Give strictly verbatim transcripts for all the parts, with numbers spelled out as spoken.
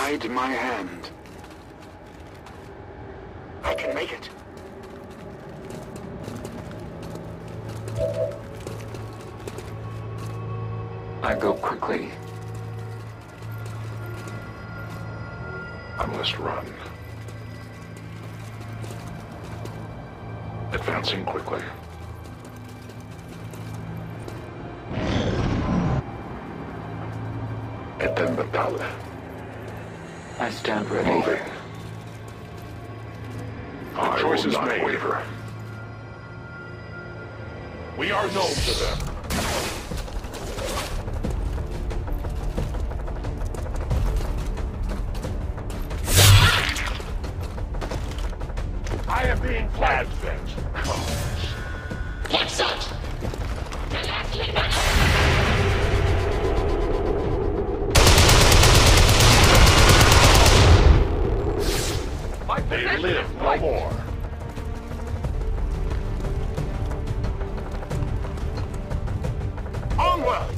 guide my hand. I can make it. I go quickly. I must run. Advancing quickly. Etten battale. I stand ready. Moving. The I choice will is not made. waver. We are known to them. I am being flagged. Excellent! They live no more. Onward!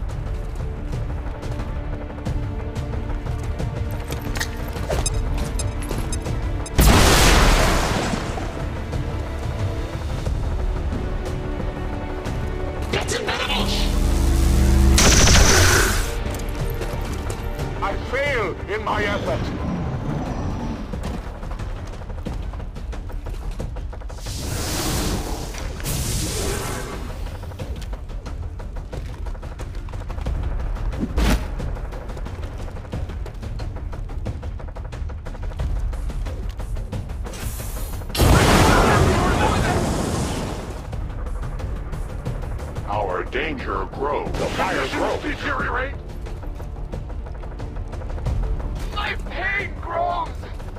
That's a manage! I fail in my effort. Our danger grows. The fire grows. Deteriorate. My pain grows!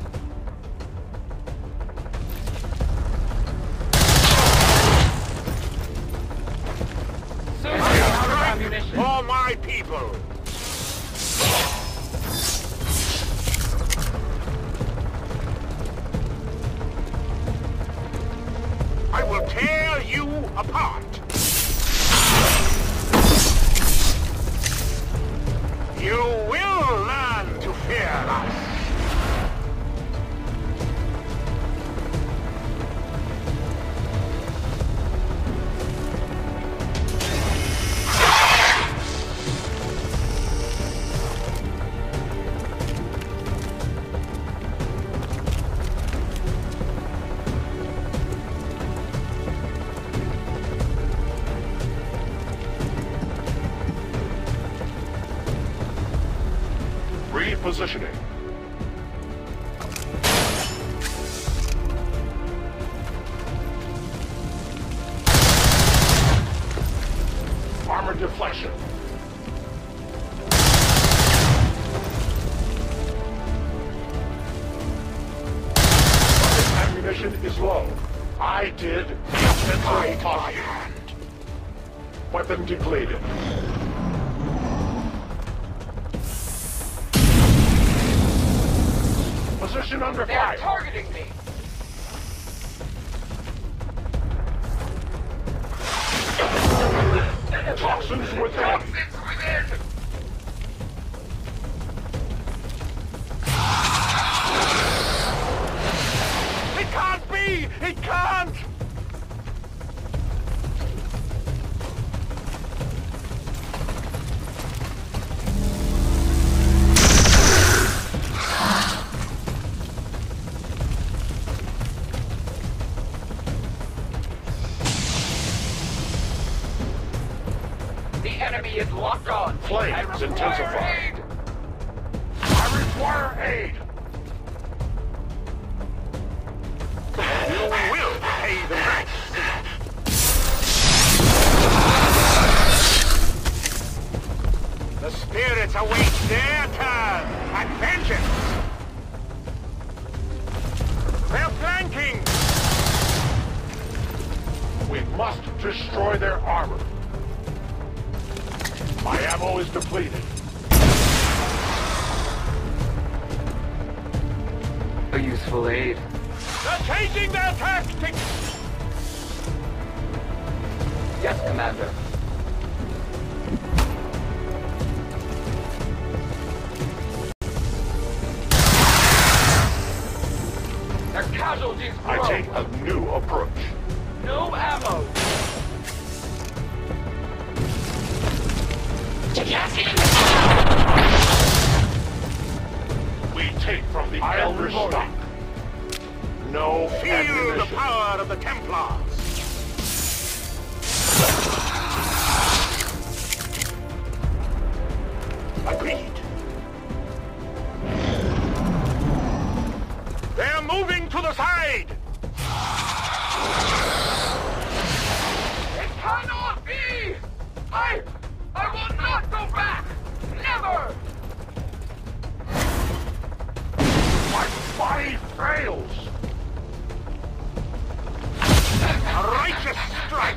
Soon I'm out of ammunition. For my people! I will tear you apart! You will learn to fear us! Repositioning. Armor deflection. Weapon ammunition is low. I did Hide my my hand. Weapon depleted. Position under They are fire. targeting me! Toxins within. Toxins within! It can't be! It can't! The enemy is locked on! Flames I require intensify. aid! I require aid. You will pay the price! The spirits await their turn at vengeance! They're flanking! We must destroy their armor. My ammo is depleted. A useful aid. They're changing their tactics! Yes, Commander. casualties grow. I take a new approach. No ammo. We take from the Elder stock. No Feel the ammunition. power of the Templars. Agreed. They're moving to the side. It cannot be! I... I will not go back! Never! My body fails. A righteous strike.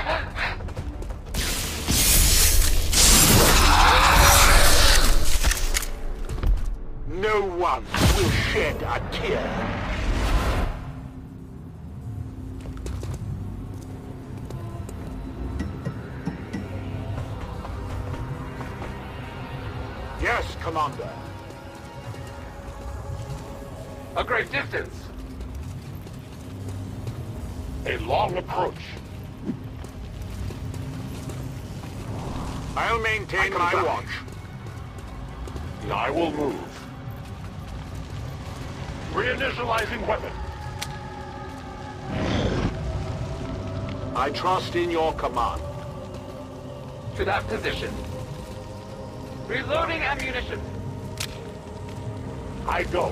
No one will shed a tear. Yes, Commander. A great distance. A long approach. I'll maintain my watch. I will move. Reinitializing weapon. I trust in your command. To that position. Reloading ammunition. I go.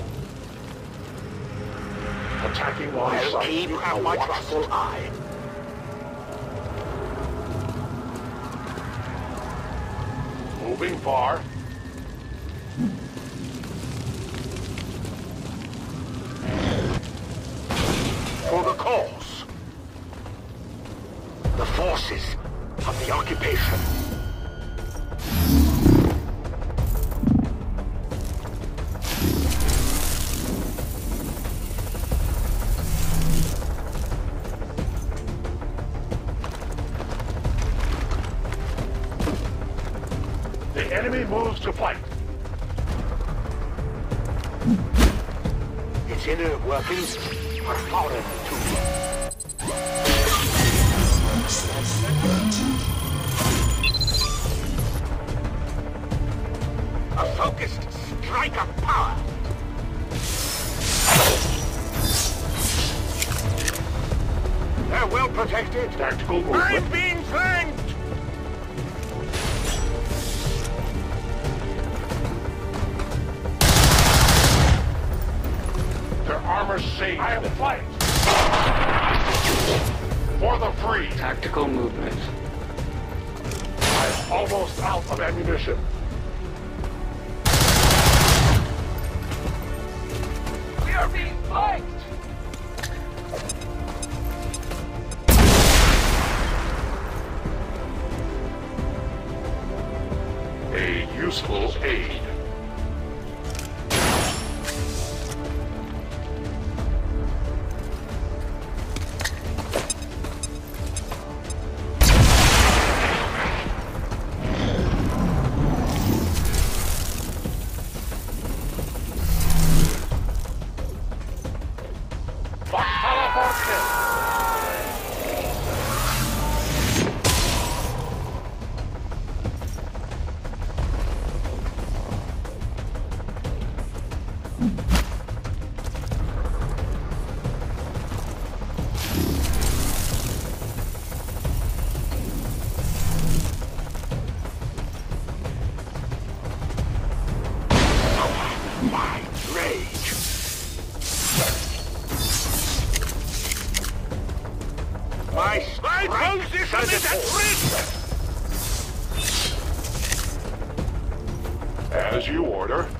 Attacking on I'll sight. keep A my watchful trustful eye. Moving far. For the cause. The forces of the occupation. The enemy moves to fight. Its inner workings are foreign to me. A focused strike of power. They're well protected. Tactical movement. I'm being flanked! Their armor saved. I am fight. For the free. Tactical movement. I'm almost out of ammunition. We are being flanked! A useful aid. My rage. My my position is at risk. As you order.